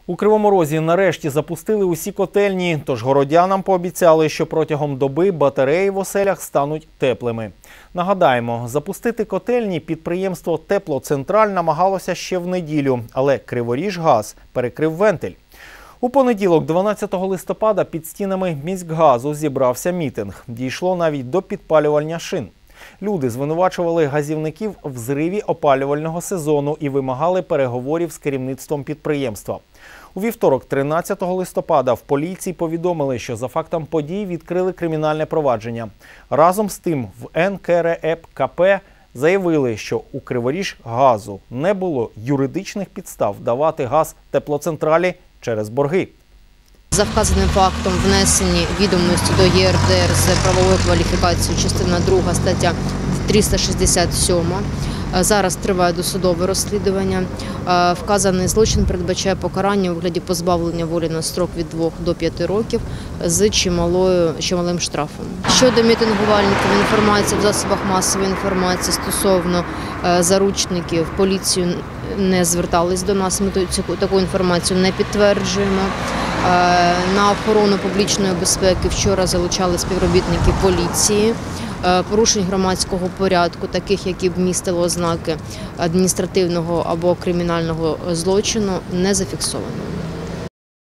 У Кривому Розі нарешті запустили усі котельні, тож городянам пообіцяли, що протягом доби батареї в оселях стануть теплими. Нагадаємо, запустити котельні підприємство «Теплоцентраль» намагалося ще в неділю, але «Криворіжгаз» перекрив вентиль. У понеділок, 12 листопада, під стінами міськгазу зібрався мітинг. Дійшло навіть до підпалювання шин. Люди звинувачували газівників в зриві опалювального сезону і вимагали переговорів з керівництвом підприємства. У вівторок, 13 листопада, в поліції повідомили, що за фактом подій відкрили кримінальне провадження. Разом з тим в НКРЕПКП заявили, що у Криворіжгазу не було юридичних підстав давати газ теплоцентралі через борги. За вказаним фактом внесені відомості до ЄРДР з правовою кваліфікацією, частина 2, стаття 367. Зараз триває досудове розслідування. Вказаний злочин передбачає покарання у вигляді позбавлення волі на строк від 2 до 5 років з чималим штрафом. Щодо мітингувальників, інформація в засобах масової інформації стосовно заручників, поліцію не звертались до нас, ми таку інформацію не підтверджуємо. На охорону публічної безпеки вчора залучали співробітники поліції. Порушень громадського порядку, таких, які б містили ознаки адміністративного або кримінального злочину, не зафіксовано.